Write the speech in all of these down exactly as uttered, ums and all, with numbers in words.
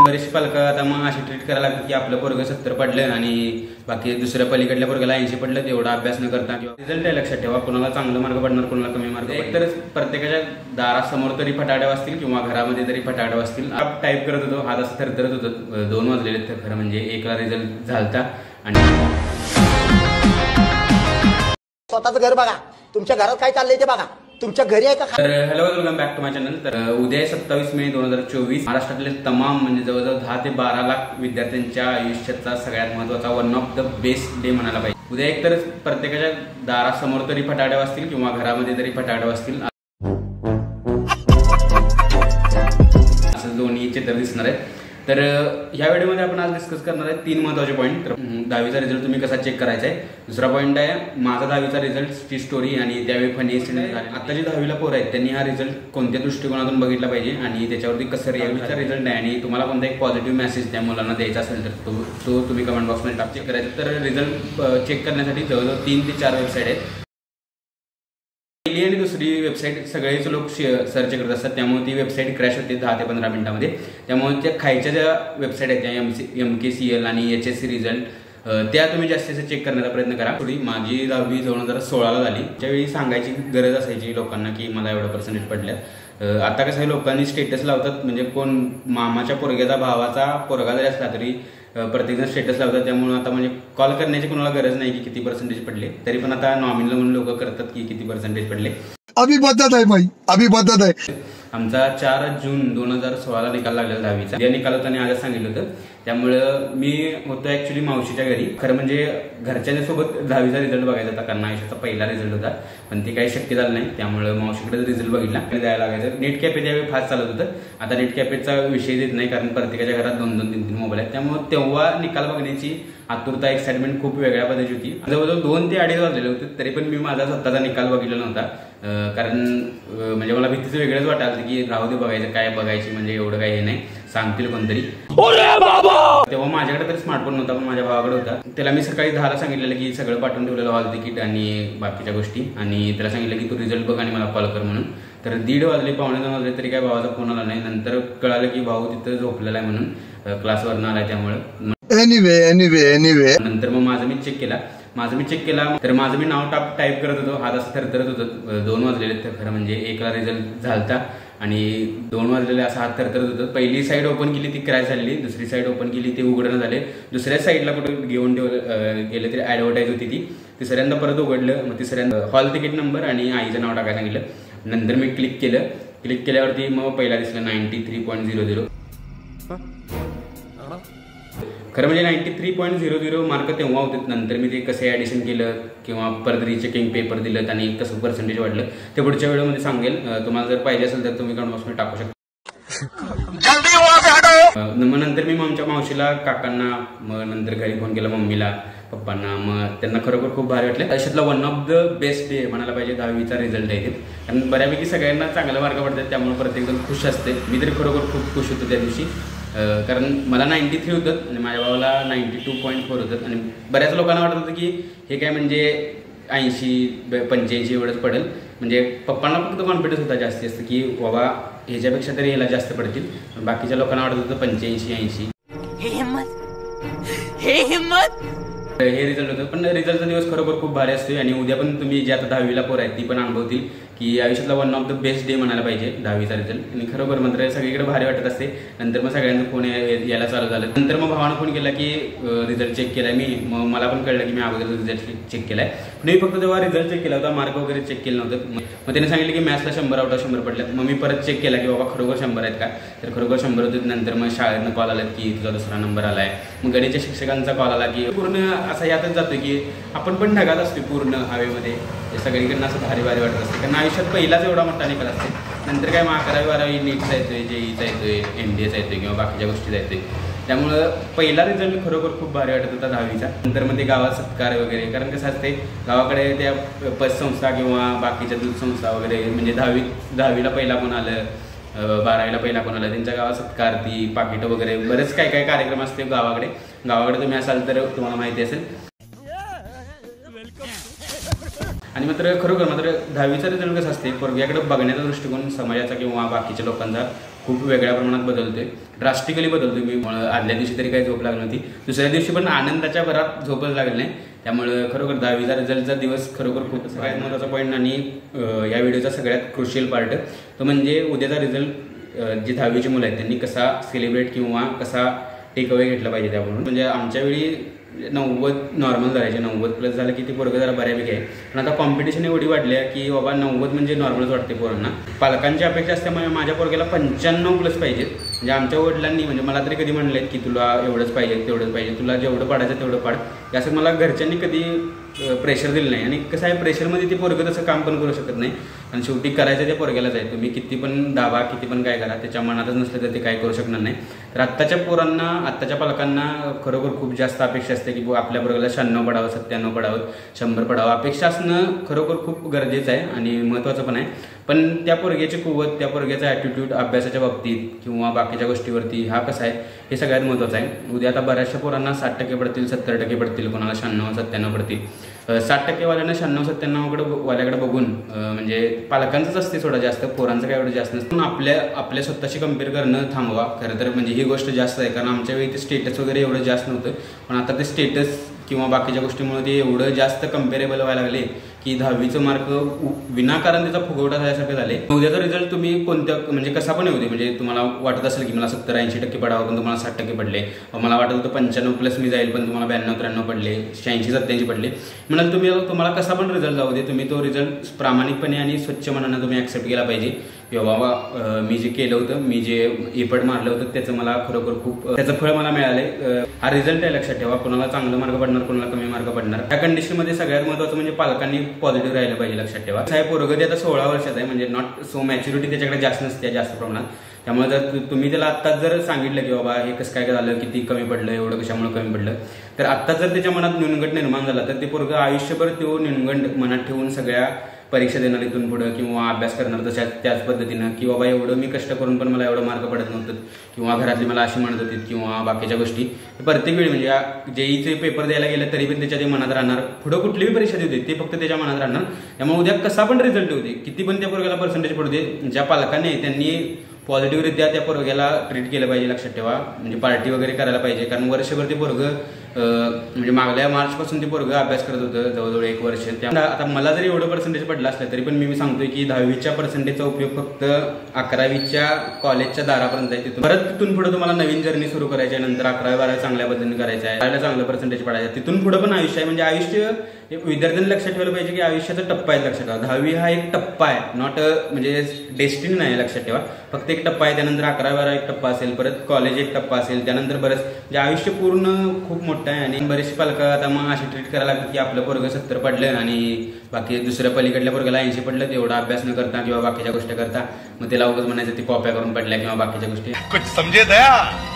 बरेचसे पालक आता मग अशी ट्रीट करायला लागतात की आपलं पोरगं सत्तर पडलं आणि बाकी दुसऱ्या पलीकडल्या पोरगाला ऐंशी पडलं, तेवढा अभ्यास न करता किंवा रिझल्ट आहे लक्षात ठेवा, कोणाला चांगलं मार्क पडणार कोणाला कमी मार्क. एक तर प्रत्येकाच्या दारासमोर तरी फटाड्या असतील किंवा घरामध्ये तरी फटाड्या असतील. टाईप करत होतो, हात असं थरथरत होतं. दोन वाजलेले तर खरं म्हणजे एकला रिझल्ट झालता आणि स्वतःचं घर बघा, तुमच्या घरात काय चाललंय ते बघा, तुमच्या घरी आहे का. तर hello, welcome back to my channel. तर उद्या आहे सत्तावीस मे दोन हजार चोवीस. महाराष्ट्रातले तमाम म्हणजे जवळजवळ दहा ते बारा लाख विद्यार्थ्यांच्या आयुष्याचा सगळ्यात महत्वाचा one of the best day म्हणायला पाहिजे. उद्या एक तर प्रत्येकाच्या दारासमोर तरी फटाड्या असतील किंवा घरामध्ये तरी फटाड्या असतील, असं दोन्ही चित्र दिसणार आहेत. तर ह्या व्हिडिओमध्ये आपण आज डिस्कस करणार आहे तीन महत्वाचे पॉईंट. तर दहावीचा रिझल्ट तुम्ही कसा चेक करायचा आहे. दुसरा पॉईंट आहे माझा दहावीचा रिझल्टची स्टोरी आणि त्यावेळी फनी इन्सिडेंट झाले. आता जे दहावीला पोरं आहेत त्यांनी हा रिझल्ट कोणत्या दृष्टिकोनातून बघितला पाहिजे आणि त्याच्यावरती कसं रिझल्टचा रिझल्ट आहे आणि तुम्हाला कोणता एक पॉझिटिव्ह मेसेज त्या मुलांना द्यायचा असेल तर तो तो तुम्ही कमेंट बॉक्समध्ये टाक. चेक करायचं तर रिझल्ट चेक करण्यासाठी जवळजवळ तीन ते चार वेबसाईट आहेत. पहिली आणि दुसरी वेबसाईट सगळेच लोक सर्च करत असतात, त्यामुळे ती वेबसाईट क्रॅश होते दहा ते पंधरा मिनिटांमध्ये. त्यामुळे त्या खायच्या ज्या वेबसाईट आहेत त्या M C M K C L आणि एच एस सी रिझल्ट त्या तुम्ही जास्तीत जास्त चेक करण्याचा प्रयत्न करा. थोडी माझी दहावी दोन हजार सोळाला झाली, त्यावेळी सांगायची गरज असायची लोकांना की मला एवढं पर्सेंटेज पडल्या. आता कसं लोकांनी स्टेटस लावतात, म्हणजे कोण मामाच्या पोरग्याचा भावाचा पोरगा जरी असला तरी प्रत्येकजण स्टेटस लावतात. त्यामुळे आता म्हणजे कॉल करण्याची कोणाला गरज नाही की किती पर्सेंटेज पडले, तरी पण आता नॉमिनल म्हणून लोक करतात की किती पर्सेंटेज पडले. अभी पद्धत आहे भाई, अभी पद्धत आहे. आमचा चार जून दोन हजार सोळाला निकाल लागलेला दहावीचा. या निकाल होता आणि आजच सांगितलं होतं. त्यामुळं मी होतो ऍक्च्युली मावशीच्या घरी. खरं म्हणजे घरच्यांच्या सोबत दहावीचा रिझल्ट बघायचा होता, कारण आयुष्याचा पहिला रिझल्ट होता, पण ते काही शक्य झालं नाही. त्यामुळे मावशीकडे रिझल्ट बघितला द्यायला लागायचं. नेट कॅफे त्यावेळी फास्ट चालत होतं. आता नेट कॅफेचा विषय देत नाही, कारण प्रत्येकाच्या घरात दोन दोन तीन तीन मोबाईल आहेत. त्यामुळे तेव्हा निकाल बघण्याची आतुरता एक्साइटमेंट खूप वेगळ्या पद्धतीची होती. जवळजवळ दोन ते अडीच वाजलेले होते, तरी पण मी माझा स्वतःचा निकाल बघितला नव्हता. कारण म्हणजे मला भीतीचं वेगळंच वाटायचं की राहू दे बघायचं, काय बघायची म्हणजे एवढं काही हे नाही, सांगतील कोणतरी. तेव्हा माझ्याकडे तरी स्मार्टफोन नव्हता, पण माझ्या भावाकडे होता. त्याला मी सकाळी दहाला सांगितलेलं की सगळं पाठवून ठेवलेलं, हॉल तिकीट आणि बाकीच्या गोष्टी, आणि त्याला सांगितलं की तू रिझल्ट बघ आणि मला कॉल कर म्हणून. तर दीड वाजले पावणे दोन वाजले तरी काय भावाचा फोन आला नाही. नंतर कळालं की भाऊ तिथं झोपलेला आहे म्हणून, क्लासवरनं आलाय. त्यामुळे एनिवे एनिवे एनिवे नंतर मग माझं मी चेक केला माझं मी चेक केला तर माझं मी नाव टाप टाईप करत होतो, हात असं थरथरत होतं. दोन वाजलेले तर खरं म्हणजे एकला रिझल्ट झालता आणि दोन वाजलेले असं हात थरथरत होतं. पहिली साईड ओपन केली ती क्रॅश झालेली, दुसरी साईड ओपन केली ती उघडणं झाले. दुसऱ्या साईडला कुठं घेऊन ठेवलं गेलं तरी ॲडव्हर्टाईज होती ती. तिसऱ्यांदा परत उघडलं, मग तिसऱ्यांदा हॉल तिकीट नंबर आणि आईचं नाव टाकायला सांगितलं. नंतर मी क्लिक केलं. क्लिक केल्यावरती मग पहिला दिसलं ninety three point zero zero. खरं म्हणजे ninety three point zero zero mark तेव्हा होते. नंतर मी ते कसं ॲडिशन केलं किंवा परत रिचेकिंग पेपर दिलं आणि कसं पर्सेंटेज वाढलं ते पुढच्या व्हिडिओमध्ये सांगेल. तुम्हाला जर पाहिजे असेल तर तुम्ही कमेंट बॉक्समध्ये टाकू शकता. मग नंतर मी आमच्या मावशीला, काकांना, मग नंतर घरी फोन केला मम्मीला, पप्पांना. मग त्यांना खरोखर खूप भारी वाटलं. आयुष्यातला one of the best day म्हणायला पाहिजे दहावीचा रिझल्ट आहे ते. कारण बऱ्यापैकी सगळ्यांना चांगले मार्क पडतात, त्यामुळे प्रत्येकजण खुश असते. मी तरी खरोखर खूप खुश होतो त्या दिवशी, कारण मला नाईन्टी थ्री होतं आणि माझ्या भावाला नाईन्टी टू पॉईंट फोर होतं. आणि बऱ्याच लोकांना वाटत होतं की हे काय म्हणजे ऐंशी पंच्याऐंशी एवढंच पडेल. म्हणजे पप्पांना फक्त कॉन्फिडन्स होता जास्तीत जास्त की बाबा ह्याच्यापेक्षा तरी याला जास्त पडतील. बाकीच्या लोकांना वाटत होतं पंच्याऐंशी ऐंशी. हे हिम्मत हे हिम्मत हे रिझल्ट होतं. पण रिझल्टचा दिवस खरोखर खूप भारी असतो आणि उद्या पण तुम्ही जे आता दहावीला पोरं आहेत ती पण अनुभवतील की आयुष्यातला one of the best day म्हणायला पाहिजे दहावीचा रिझल्ट. आणि खरोखर मात्र सगळीकडे भारी वाटत असते. नंतर मग सगळ्यांचं फोन यायला चालू झालं. नंतर मग भावानं फोन केला की रिझल्ट चेक केलाय मी. मग मला पण कळलं की मी अगोदर रिझल्ट चेक केलाय. मी फक्त तेव्हा रिझल्ट चेक केला होता, मार्क वगैरे चेक केलं नव्हतं. मग त्याने सांगितलं की मॅथ्सला शंभर आउट ऑफ शंभर पडल्यात. मग मी परत चेक केला की बाबा खरोखर शंभर आहेत का, तर खरोखर शंभर होते. नंतर मग शाळेतनं कॉल आला की तुझा दुसरा नंबर आलाय. मग गणितच्या शिक्षकांचा कॉल आला की पूर्ण असा यातच जातो की आपण पण ढगात असतो पूर्ण हवेमध्ये. सगळीकडनं असं भारी भारी वाटत असते, कारण आयुष्यात पहिलाच एवढा मोठा निकाल असते. नंतर काय मग अकरावी बारावी नीटचा येतोय, जेईचा येतोय, एम डी एचा येतोय किंवा बाकीच्या गोष्टीचा येतोय. त्यामुळं पहिला रिझल्ट खरोखर खूप भारी वाटत होता दहावीचा. नंतर मग ते गावात सत्कार वगैरे, कारण कसं असते गावाकडे त्या पतसंस्था किंवा बाकीच्या दूध संस्था वगैरे, म्हणजे दहावी दहावीला पहिला कोण आलं, बारावीला पहिला कोण आलं, त्यांच्या गावात सत्कार, ती पाकिटं वगैरे बरेच काय काय कार्यक्रम असते गावाकडे. गावाकडे तुम्ही असाल तर तुम्हाला माहिती असेल. आणि मात्र खरोखर मात्र दहावीचा रिझल्ट कसं असते पोरग्याकडे बघण्याचा दृष्टिकोन समाजाचा किंवा बाकीच्या लोकांचा खूप वेगळ्या प्रमाणात बदलतोय, ड्रास्टिकली बदलतोय. मी आदल्या दिवशी तरी काही झोप लागली नव्हती, दुसऱ्या दिवशी पण आनंदाच्या भरात झोपच लागली नाही. त्यामुळे खरोखर दहावीचा रिझल्टचा दिवस खरोखर खूप सगळ्यात महत्त्वाचा पॉईंट आणि या व्हिडिओचा सगळ्यात क्रुशियल पार्ट तो म्हणजे उद्याचा रिझल्ट जे दहावीची मुलं आहेत त्यांनी कसा सेलिब्रेट किंवा कसा टेक अवे घेतला पाहिजे. त्यामुळे म्हणजे आमच्या वेळी नव्वद नॉर्मल झाल्याचे, नव्वद प्लस झालं की ती पोरगं जरा बऱ्यापैकी आहे. पण आता कॉम्पिटिशन एवढी वाढली आहे की बाबा नव्वद म्हणजे नॉर्मलच वाटते पोरांना. पालकांची अपेक्षा असल्यामुळे माझ्या पोरग्याला पंच्याण्णव प्लस पाहिजे. म्हणजे आमच्या वडिलांनी म्हणजे मला तरी कधी म्हणलेत की तुला एवढंच पाहिजे तेवढंच पाहिजे, तुला जेवढं पाडायचं तेवढं पाड, असं मला घरच्यांनी कधी प्रेशर दिलं नाही. आणि कसं आहे, प्रेशरमध्ये ते पोरगं तसं काम पण करू शकत नाही. आणि शेवटी करायचं ते पोरग्यालाच आहे. तुम्ही किती पण दाबा, किती पण काय करा, त्याच्या मनातच नसलं तर ते काय करू शकणार नाही. तर आत्ताच्या पोरांना, आत्ताच्या पालकांना खरोखर खूप जास्त अपेक्षा असते की आपल्या पोरग्याला शहाण्णव पडावं, सत्त्याण्णव पडावं, शंभर पडावं. अपेक्षा असणं खरोखर खूप गरजेचं आहे आणि महत्त्वाचं पण आहे. पण त्या पोरग्याची कुवत, त्या पोरग्याचा ॲटिट्यूड अभ्यासाच्या बाबतीत किंवा बाकीच्या गोष्टीवरती हा कसा आहे हे सगळ्यात महत्त्वाचं आहे. उद्या आता बऱ्याचशा पोरांना साठ टक्के पडतील, सत्तर टक्के पडतील, कोणाला शहाण्णव सत्त्याण्णव पडतील. साठ टक्के वाल्यानं शहाण्णव सत्त्याण्णवकडे वाल्याकडे बघून म्हणजे पालकांचंच असते थोडं जास्त, पोरांचं काय एवढं जास्त नसतं. पण आपल्या आपल्या स्वतःशी कम्पेअर करणं थांबवा खरं तर. म्हणजे ही गोष्ट जास्त आहे, कारण आमच्या वेळी ते स्टेटस वगैरे एवढं जास्त नव्हतं. पण आता ते स्टेटस किंवा बाकीच्या गोष्टीमुळे ते एवढं जास्त कम्पेरेबल व्हायला लागले की दहावीचं मार्क विनाकारण त्याचा फुगवटा झाल्यासारखे झाले. उद्याचा रिझल्ट तुम्ही कोणत्या म्हणजे कसा पण येऊ दे, म्हणजे तुम्हाला वाटत असेल की मला सत्तर ऐंशी टक्के पडावं पण तुम्हाला साठ टक्के पडले, मला वाटत होतं पंच्याण्णव प्लस मी जाईल पण तुम्हाला ब्याण्णव त्र्याण्णव पडले, शहाऐंशी सत्त्याऐंशी पडले. म्हणाल तुम्ही तुम्हाला कसा पण रिझल्ट जाऊ दे, तुम्ही तो रिझल्ट प्रामाणिकपणे आणि स्वच्छ मनानं तुम्ही ॲक्सेप्ट केला पाहिजे की बाबा मी जे केलं होतं, मी जे एफर्ट मारलं होतं त्याचं मला खरोखर खूप त्याचं फळ मला मिळालंय. हा रिझल्ट आहे, लक्षात ठेवा. कोणाला चांगलं मार्क पडणार, कोणाला कमी मार्क पडणार. त्या कंडिशनमध्ये सगळ्यात महत्त्वाचं म्हणजे पालकांनी पॉझिटिव्ह राहिलं पाहिजे, लक्षात ठेवा. साहेब पोरगं ते आता सोळा वर्षात आहे, म्हणजे नॉट सो मॅच्युरिटी त्याच्याकडे जास्त नसते जास्त प्रमाणात. त्यामुळे जर तुम्ही त्याला आत्ताच जर सांगितलं की बाबा हे कसं काय झालं, किती कमी पडलं, एवढं कशामुळे कमी पडलं, तर आत्ताच जर त्याच्या मनात न्यूनगंड निर्माण झाला तर ते पोरगं आयुष्यभर तो न्यूनगंड मनात ठेवून सगळ्या परीक्षा देणार इथून पुढं किंवा अभ्यास करणार तशा त्याच पद्धतीनं की बाबा एवढं मी कष्ट करून पण मला एवढं मार्क पडत नव्हतं किंवा घरातली मला अशी म्हणत होती किंवा बाकीच्या गोष्टी. प्रत्येक वेळी म्हणजे जेईचे पेपर द्यायला गेलं तरी पण त्याच्या ते मनात राहणार, पुढं कुठलीही परीक्षा देऊ दे ते फक्त त्याच्या मनात राहणार. त्यामुळे उद्या कसा पण रिझल्ट होऊ दे, किती पण त्या पोरग्याला पर्सेंटेज पडू दे, ज्या पालकांनी त्यांनी पॉझिटिव्हरित्या त्या पोरग्याला ट्रीट केलं पाहिजे, लक्षात ठेवा. म्हणजे पार्टी वगैरे करायला पाहिजे, कारण वर्षभर ते पोरगं म्हणजे मागल्या मार्चपासून ते पोरगं अभ्यास करत होतं जवळजवळ एक वर्ष. त्यामुळे आता मला जरी एवढं पर्सेंटेज पडलं असलं तरी पण मी सांगतोय की दहावीच्या पर्सेंटेजचा उपयोग फक्त अकरावीच्या कॉलेजच्या दारापर्यंत आहे. तिथून परत तिथून पुढे तुम्हाला नवीन जर्नी सुरू करायची आहे, नंतर अकरावी बारावी चांगल्या पद्धतीने करायचं आहे, बारावीला चांगलं पर्सेंटेज पडायचं, तिथून पुढे पण आयुष्य आहे. म्हणजे आयुष्य विद्यार्थ्यांनी लक्षात ठेवलं पाहिजे की आयुष्याचा टप्पा आहे, लक्षात ठेवा. दहावी हा एक टप्पा आहे, नॉट म्हणजे डेस्टिनी नाही, लक्षात ठेवा. फक्त एक टप्पा आहे, त्यानंतर अकरावी बारावी एक टप्पा असेल, परत कॉलेज एक टप्पा असेल, त्यानंतर बरंच म्हणजे आयुष्य पूर्ण खूप मोठं आहे. आणि बरेचसे पालक आता मग अशी ट्रीट करायला लागतात की आपलं पोरगं सत्तर पडलं आणि बाकी दुसऱ्या पलीकडल्या पोरगाला ऐंशी पडलं, तेवढा अभ्यास न करता किंवा बाकीच्या गोष्टी करता मग त्याला अवघड म्हणायचं ती कॉप्या करून पडल्या किंवा बाकीच्या गोष्टी समजे दया.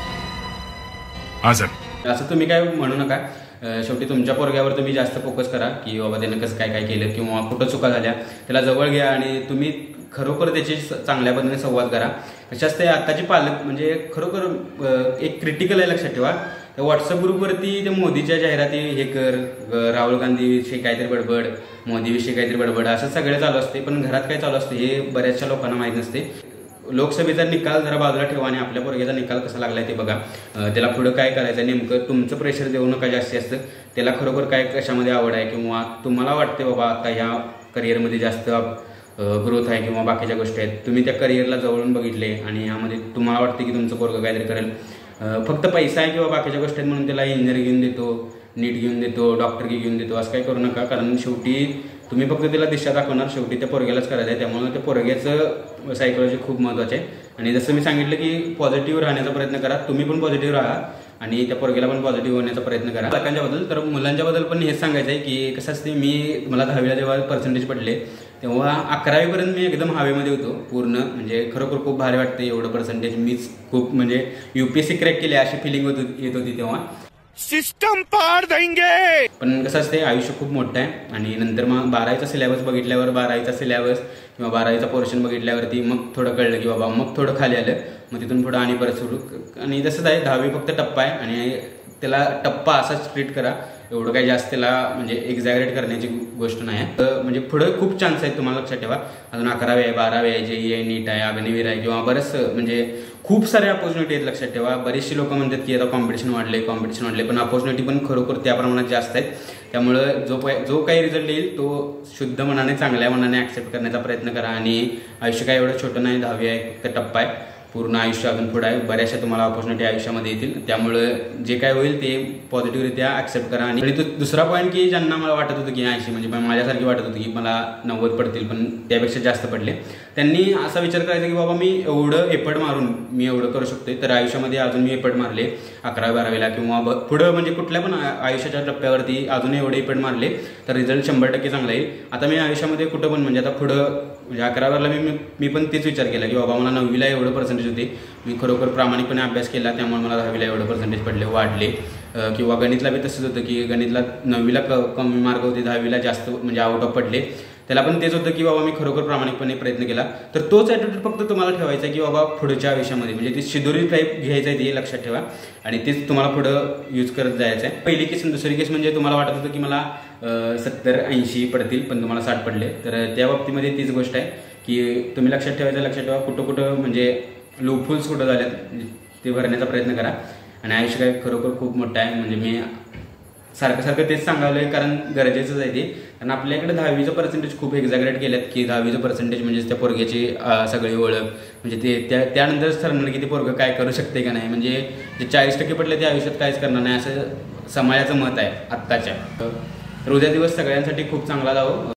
असं तुम्ही काय म्हणू नका. शेवटी तुमच्या पोरग्यावर तुम्ही जास्त फोकस करा की बाबा त्यानं कसं काय काय केलं किंवा कुठं चुका झाल्या, त्याला जवळ घ्या आणि तुम्ही खरोखर त्याची चांगल्या पद्धतीने संवाद करा. कशाच ते आत्ताचे पालक म्हणजे खरोखर एक क्रिटिकल आहे, लक्षात ठेवा. व्हॉट्सअप ग्रुपवरती ते मोदीच्या जाहिराती हे कर, राहुल गांधीविषयी काहीतरी बडबड, मोदीविषयी काहीतरी बडबड, असं सगळं चालू असते. पण घरात काय चालू असते हे बऱ्याचशा लोकांना माहीत नसते. लोकसभेचा निकाल जरा बाजूला ठेवा आणि आपल्या पोरग्याचा निकाल कसा लागलाय ते बघा. त्याला पुढं काय करायचं नेमकं, तुमचं प्रेशर देऊ नका जास्ती असतं. त्याला खरोखर काय कशामध्ये आवड आहे किंवा तुम्हाला वाटते बाबा आता ह्या करिअरमध्ये जास्त ग्रोथ आहे किंवा बाकीच्या गोष्टी आहेत, तुम्ही त्या करिअरला जवळून बघितले आणि यामध्ये तुम्हाला वाटते की तुमचं पोरगं काहीतरी करेल. फक्त पैसा आहे किंवा बाकीच्या गोष्टी आहेत म्हणून त्याला इंजिनियर घेऊन देतो, नीट घेऊन देतो, डॉक्टर घेऊन देतो, असं काही करू नका. कारण शेवटी तुम्ही फक्त त्याला दिशा दाखवणार, शेवटी त्या पोरग्यालाच करायचं आहे. त्यामुळे त्या पोरग्याचं सायकोलॉजी खूप महत्त्वाचे आहे. आणि जसं मी सांगितलं की पॉझिटिव्ह राहण्याचा प्रयत्न करा, तुम्ही पण पॉझिटिव्ह राहा आणि त्या पोरग्याला पण पॉझिटिव्ह होण्याचा प्रयत्न करा. पालकांच्याबद्दल तर मुलांच्याबद्दल पण हेच सांगायचं आहे की कसं असते, मी मला दहावीला जेव्हा पर्सेंटेज पडले तेव्हा अकरावीपर्यंत मी एकदम हवेमध्ये होतो पूर्ण. म्हणजे खरोखर खूप भारी वाटते एवढं पर्सेंटेज मीच खूप म्हणजे युपीएससी क्रॅक केली अशी फिलिंग होत येत होती तेव्हा. सिस्टम पार देंगे. पण कसं असते आयुष्य खूप मोठं आहे आणि नंतर मग बारावीचा सिलेबस बघितल्यावर, बारावीचा सिलेबस किंवा बारावीचा पोर्शन बघितल्यावरती मग थोडं कळलं की बाबा मग थोडं खाली आलं, मग तिथून पुढं आणि परत सुरू. आणि तसंच आहे, दहावी फक्त टप्पा आहे आणि त्याला टप्पा असाच ट्रीट करा. एवढं काही जास्त त्याला म्हणजे एक्झॅगरेट करण्याची गोष्ट नाही. तर म्हणजे पुढे खूप चान्स आहेत, तुम्हाला लक्षात ठेवा. अजून अकरावी आहे, बारावी आहे, जे ई आहे, नीट आहे, अग्निवीर आहे किंवा बरंच म्हणजे खूप सारे अपॉर्च्युनिटी आहेत. लक्षात ठेवा. बरेचशी लोक म्हणतात की आता कॉम्पिटिशन वाढले कॉम्पिटिशन वाढले पण अपॉर्च्युनिटी पण खरोखर त्या प्रमाणात जास्त आहेत. त्यामुळं जो जो काही रिझल्ट येईल तो शुद्ध मनाने चांगल्या मनाने ऍक्सेप्ट करण्याचा प्रयत्न करा. आणि आयुष्य काय एवढं छोटं नाही, दहावी आहे फक्त टप्पा आहे, पूर्ण आयुष्य अजून पुढे आहे. बऱ्याचशा तुम्हाला ऑपॉर्च्युनिटी आयुष्यामध्ये येतील. त्यामुळं जे काय होईल ते पॉझिटिव्हरित्या ऍक्सेप्ट करा. आणि दुसरा पॉईंट की ज्यांना मला वाटत होतं की ऐंशी म्हणजे माझ्यासारखी वाटत होती की मला नव्वद पडतील पण त्यापेक्षा जास्त पडले, त्यांनी असा विचार करायचा की बाबा मी एवढं एफर्ट मारून मी एवढं करू शकतोय तर आयुष्यामध्ये अजून मी एफर्ट मारले अकरावी बारावीला किंवा पुढं म्हणजे कुठल्या पण आयुष्याच्या टप्प्यावरती अजून एवढे एफर्ट मारले तर रिझल्ट शंभर टक्के चांगला येईल. आता मी आयुष्यामध्ये कुठं पण म्हणजे आता पुढं म्हणजे अकरावीला मी मी पण तेच विचार केला की बाबा मला नववीला एवढं पर्सेंटेज होते, मी खरोखर प्रामाणिकपणे अभ्यास केला त्यामुळे मला दहावीला एवढं पर्सेंटेज पडले वाढले. किंवा गणितला बी तसंच होतं की गणितला नववीला क कमी मार्क होते, दहावीला जास्त म्हणजे आउट ऑफ पडले. त्याला पण तेच होतं की बाबा मी खरोखर प्रामाणिकपणे प्रयत्न केला. तर तोच ॲटिट्यूड फक्त तुम्हाला ठेवायचा आहे की बाबा पुढच्या आयुष्यामध्ये म्हणजे ती शिदोरी टाईप घ्यायचं आहे ते लक्षात ठेवा आणि तेच तुम्हाला पुढं यूज करत जायचं आहे. पहिली केस आणि दुसरी केस म्हणजे तुम्हाला वाटत होतं की मला सत्तर ऐंशी पडतील पण तुम्हाला साठ पडले, तर त्या बाबतीमध्ये तीच गोष्ट आहे की तुम्ही लक्षात ठेवायचं. लक्षात ठेवा कुठं कुठं म्हणजे लूपहोल्स कुठं झाल्यात ते भरण्याचा प्रयत्न करा. आणि आयुष्य काय खरोखर खूप मोठं आहे. म्हणजे मी सारखं सारखं तेच सांगावलं कारण गरजेचंच आहे ते. कारण आपल्याकडे दहावीचं पर्सेंटेज खूप एक्झॅगरेट केल्यात की दहावीचं पर्सेंटेज म्हणजे त्या पोरग्याची सगळी ओळख म्हणजे ते त्या त्यानंतरच ठरणार की ते पोरगं काय करू शकते का नाही. म्हणजे जे चाळीस टक्के पडले ते आयुष्यात काहीच करणार नाही असं समाजाचं मत आहे आत्ताच्या. तर उद्या दिवस सगळ्यांसाठी खूप चांगला जावं.